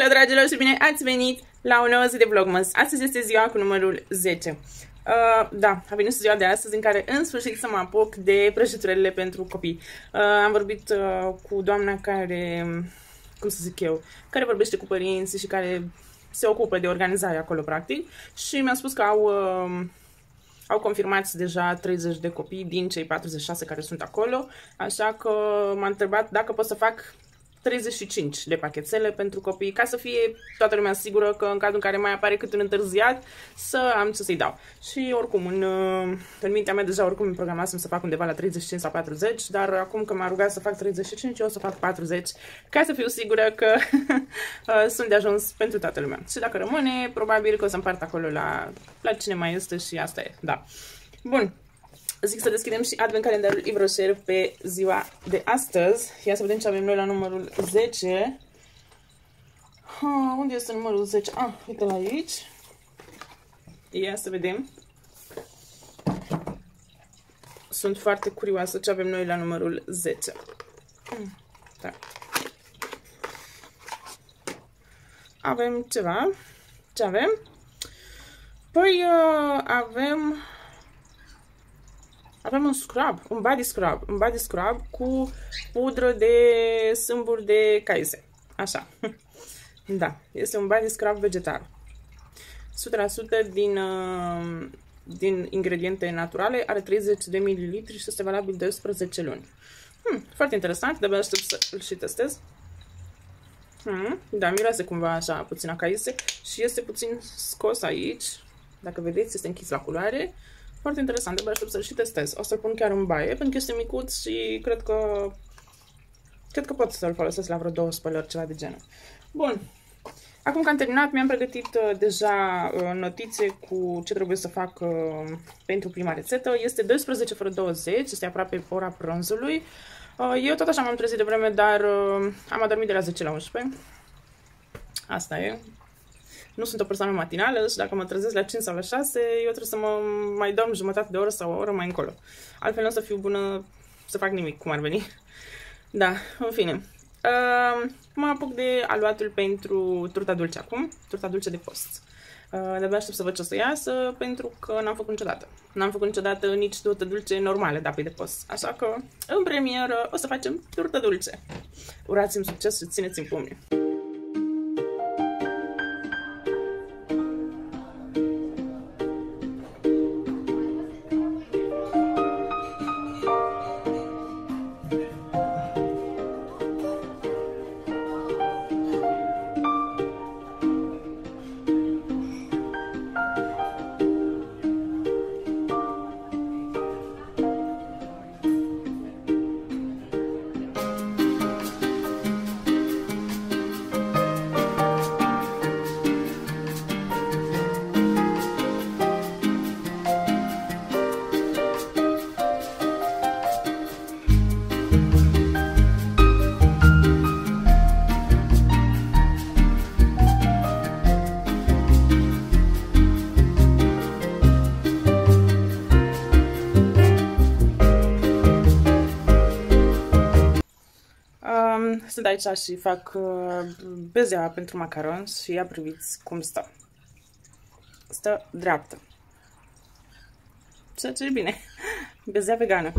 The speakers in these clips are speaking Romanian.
Hello dragilor și bine ați venit la o nouă zi de Vlogmas. Astăzi este ziua cu numărul 10. Da, a venit ziua de astăzi în care în sfârșit să mă apuc de prăjiturele pentru copii. Am vorbit cu doamna care, cum să zic eu, care vorbește cu părinții și care se ocupă de organizare acolo practic și mi-a spus că au confirmat deja 30 de copii din cei 46 care sunt acolo, așa că m-a întrebat dacă pot să fac 35 de pachetele pentru copii, ca să fie toată lumea sigură că în cazul în care mai apare cât un întârziat, să am ce să-i dau. Și oricum, în mintea mea deja oricum îmi programasem să fac undeva la 35 sau 40, dar acum că m-a rugat să fac 35, eu o să fac 40, ca să fiu sigură că sunt de ajuns pentru toată lumea. Și dacă rămâne, probabil că o să împart acolo la cine mai este și asta e, da. Bun. Zic să deschidem și advent calendarul Yves Rocher pe ziua de astăzi. Ia să vedem ce avem noi la numărul 10. Unde este numărul 10? Uite la aici. Ia să vedem. Sunt foarte curioasă ce avem noi la numărul 10. Da. Avem ceva. Ce avem? Păi avem un scrub, un body scrub cu pudră de sâmburi de caise. Așa. Da, este un body scrub vegetal. 100% din ingrediente naturale, are 30 de ml și este valabil 12 luni. Foarte interesant, de-abia aștept să-l și testez. Da, miroase cumva așa puțin a caise și este puțin scos aici. Dacă vedeți, este închis la culoare. Foarte interesant, de-abia aștept să-l și testez. O să-l pun chiar în baie, pentru că este micuț și cred că pot să-l folosesc la vreo 2 spălări, ceva de genul. Bun. Acum că am terminat, mi-am pregătit deja notițe cu ce trebuie să fac pentru prima rețetă. Este 12 fără 20, este aproape ora prânzului. Eu tot așa m-am trezit de vreme, dar am adormit de la 10 la 11. Asta e. Nu sunt o persoană matinală și dacă mă trezesc la 5 sau la 6, eu trebuie să mă mai dorm jumătate de oră sau o oră mai încolo. Altfel nu o să fiu bună să fac nimic, cum ar veni. Da, în fine. Mă apuc de aluatul pentru turta dulce acum, turta dulce de post. De-abia aștept să văd ce o să iasă, pentru că n-am făcut niciodată. N-am făcut niciodată nici turtă dulce normale, da, pe de post. Așa că, în premieră, o să facem turtă dulce. Urați-mi succes și țineți-mi pumnii! Sunt aici și fac bezeaua pentru macarons și ia priviți cum stă. Stă dreaptă. Ceea ce e bine. Bezea vegană.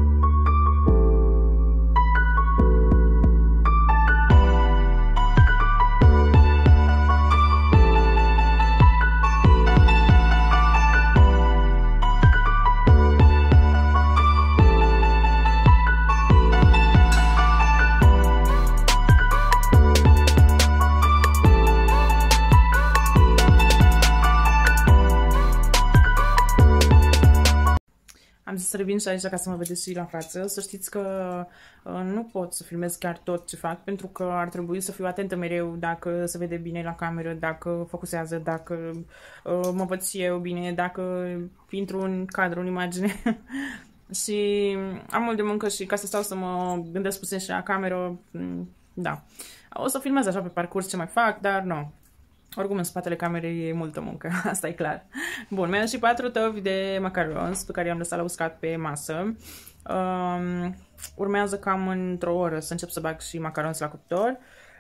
Am zis să revin și aici ca să mă vedeți și la față. Să știți că nu pot să filmez chiar tot ce fac, pentru că ar trebui să fiu atentă mereu dacă se vede bine la cameră, dacă focusează, dacă mă văd și eu bine, dacă intru în cadru, în imagine. Și am mult de muncă și ca să stau să mă gândesc puțin și la cameră, da. O să filmez așa pe parcurs ce mai fac, dar nu. Oricum, în spatele camerei e multă muncă, asta e clar. Bun, mi-am și 4 tăvi de macarons pe care i-am lăsat la uscat pe masă. Urmează cam într-o oră să încep să bag și macarons la cuptor.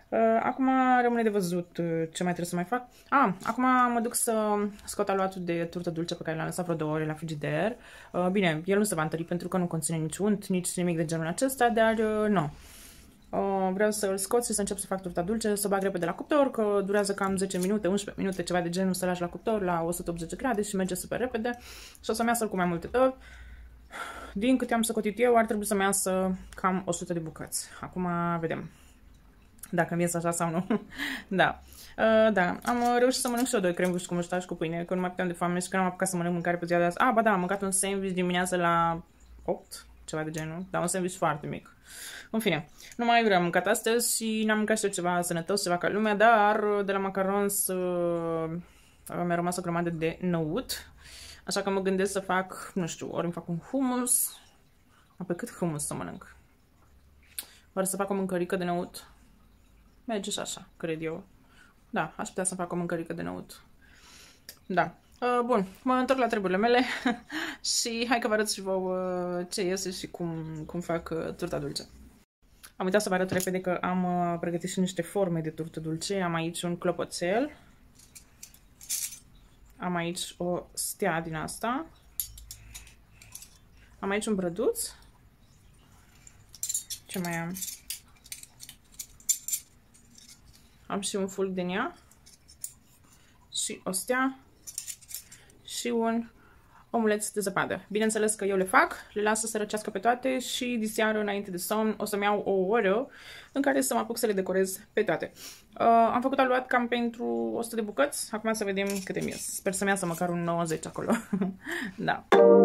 Acum rămâne de văzut ce mai trebuie să mai fac. Acum mă duc să scot aluatul de turtă dulce pe care l-am lăsat vreo 2 ore la frigider. Bine, el nu se va întări pentru că nu conține nici unt, nici nimic de genul acesta, dar nu. Vreau să îl scot și să încep să fac turta dulce, să o bag repede la cuptor, că durează cam 10 minute, 11 minute, ceva de genul, să lași la cuptor la 180 grade și merge super repede și o să-mi iasă cu mai multe ori. Din câte am socotit eu, ar trebui să-mi iasă cam 100 de bucăți. Acum vedem dacă mi ies așa sau nu. Da. Da, am reușit să mănânc și eu 2 crembuși cu muștaș cu pâine, că nu mai puteam de foame și că nu am apucat să mănânc mâncare pe ziua de azi. Ba da, am mâncat un sandwich dimineața la 8, ceva de genul, dar un sandwich foarte mic. În fine, nu mai vreau mâncat astăzi și n-am mâncat și eu ceva sănătos, ceva ca lumea, dar de la macarons mi-a rămas o grămadă de năut. Așa că mă gândesc să fac, nu știu, ori îmi fac un hummus. Pe cât hummus să mănânc? Oare să fac o mâncărică de năut? Merge și așa, cred eu. Da, aș putea să fac o mâncărică de năut. Da. Bun, mă întorc la treburile mele și hai că vă arăt și vouă ce iese și cum fac turta dulce. Am uitat să vă arăt repede că am pregătit și niște forme de turtă dulce. Am aici un clopoțel. Am aici o stea din asta. Am aici un brăduț. Ce mai am? Am și un fulg din ea. Și o stea. Și un omuleț de zăpadă. Bineînțeles că eu le fac, le las să se răcească pe toate și diseară înainte de somn o să-mi iau o oră în care să mă apuc să le decorez pe toate. Am făcut aluat cam pentru 100 de bucăți, acum să vedem câte mi ies. Sper să-mi iasă măcar un 90 acolo. Da.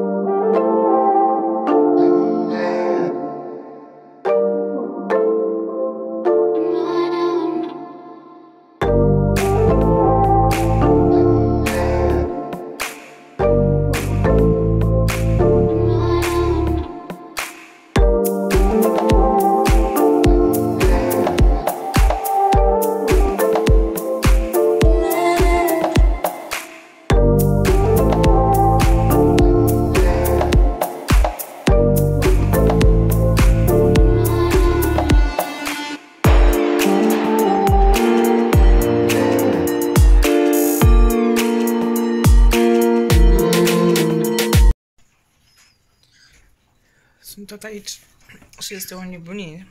Sunt tot aici și este o nebunie.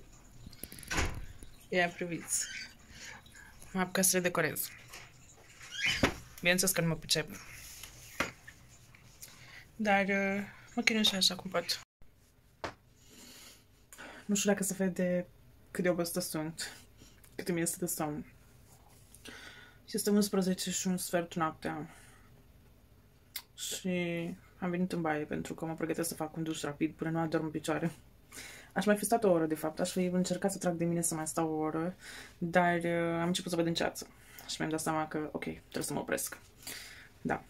Ia priviți. M-am apucat să le decorez. Bineînțeles că nu mă pricep. Dar mă chinui și așa cum pot. Nu știu dacă se vede cât de obosită sunt. Cât îmi este de somn. Și este 11 și un sfert noaptea. Și am venit în baie pentru că mă pregătesc să fac un duș rapid până nu adorm în picioare. Aș mai fi stat o oră, de fapt. Aș fi încercat să trag de mine să mai stau o oră, dar am început să văd în ceață. Și mi-am dat seama că, ok, trebuie să mă opresc. Da.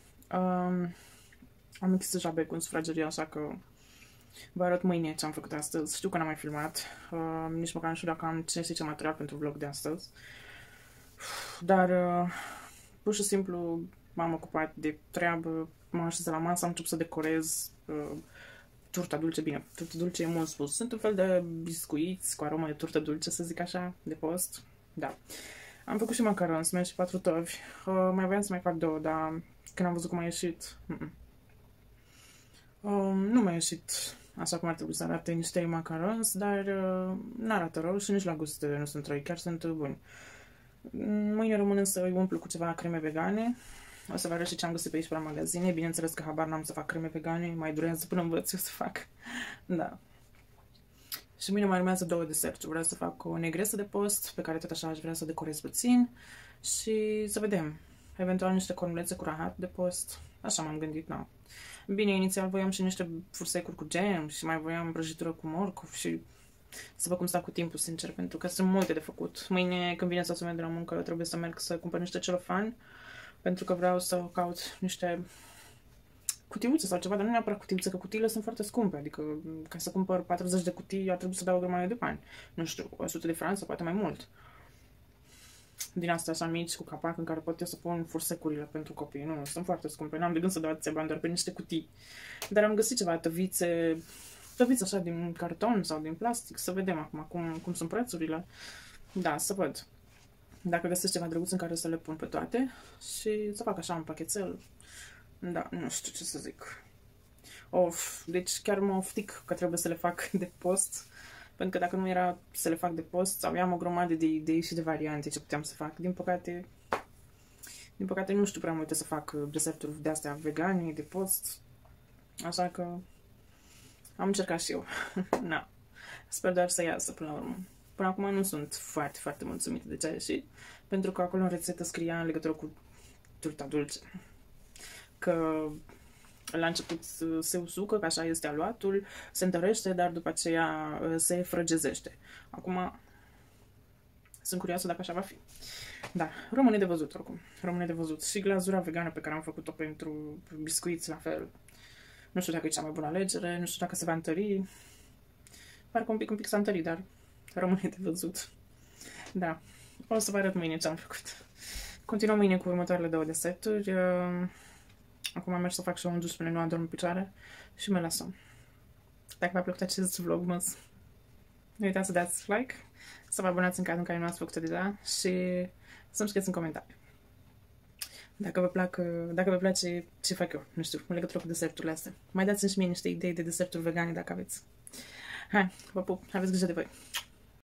Am închis deja becul în sufragerie, așa că vă arăt mâine ce am făcut astăzi. Știu că n-am mai filmat. Nici măcar nu știu dacă am cine știe ce material pentru vlog de astăzi. Dar, pur și simplu, m-am ocupat de treabă. M-am așezat la masă, am început să decorez turta dulce. Bine, turta dulce e mult spus. Sunt un fel de biscuiți cu aromă de turtă dulce, să zic așa, de post. Da. Am făcut și macaroni, mi-au și 4 tovi. Mai voiam să mai fac 2, dar când am văzut cum a ieșit, nu mi-a ieșit așa cum ar trebui să arate niște macaroni, dar n-arată rău și nici la gust nu sunt răi, chiar sunt buni. Mâine rămân să îi umplu cu ceva creme vegane. O să vă arăt și ce am găsit pe aici pe la magazine. Bineînțeles că habar n-am să fac creme vegane, mai durează până învăț eu să fac. Da. Și mâine mai urmează 2 deserturi. Vreau să fac o negresă de post, pe care tot așa aș vrea să o decorez puțin. Și să vedem. Eventual niște cornulețe cu rahat de post. Așa m-am gândit, nu. Bine, inițial voiam și niște fursecuri cu gem și mai voiam prăjitură cu morcov și să văd cum stau cu timpul, sincer, pentru că sunt multe de făcut. Mâine, când vine soțul meu de la muncă, trebuie să merg să cumpăr niște celofan, pentru că vreau să caut niște cutiuțe sau ceva, dar nu neapărat cutiuțe, că cutiile sunt foarte scumpe, adică ca să cumpăr 40 de cutii ar trebui să dau o grămadă de bani. Nu știu, 100 de franci sau poate mai mult. Din astea așa mici, cu capac, în care pot eu să pun fursecurile pentru copii. Nu, sunt foarte scumpe, n-am de gând să dau atâția bani doar pe niște cutii. Dar am găsit ceva tăvițe așa din carton sau din plastic, să vedem acum cum sunt prețurile. Da, să văd. Dacă găsesc ceva drăguț în care să le pun pe toate și să fac așa un pachetel. Da, nu știu ce să zic. Of, deci chiar mă oftic că trebuie să le fac de post. Pentru că dacă nu era să le fac de post, aveam o grămadă de idei și de variante ce puteam să fac. Din păcate nu știu prea multe să fac deserturi de-astea vegane, de post. Așa că am încercat și eu. Na. Sper doar să iasă până la urmă. Până acum nu sunt foarte, foarte mulțumită de ce a ieșit, pentru că acolo în rețetă scria în legătură cu turta dulce. Că la început se usucă, că așa este aluatul, se întărește, dar după aceea se frăgezește. Acum sunt curioasă dacă așa va fi. Da, rămâne de văzut oricum. Rămâne de văzut. Și glazura vegană pe care am făcut-o pentru biscuiți, la fel. Nu știu dacă e cea mai bună alegere, nu știu dacă se va întări. Parcă un pic s-a întărit, dar rămâne de văzut. Da, o să vă arăt mâine ce am făcut. Continuăm mâine cu următoarele 2 deserturi. Acum am mers să fac și un duș până nu adorm în picioare și mă lăsăm. Dacă v-a plăcut acest vlogmas, nu uitați să dați like, să vă abonați în cazul în care nu ați făcut-o deja și să-mi scrieți în comentarii. Dacă vă place ce fac eu, nu știu, în legătură cu deserturile astea. Mai dați-mi și mie niște idei de deserturi vegane dacă aveți. Hai, vă pup, aveți grijă de voi!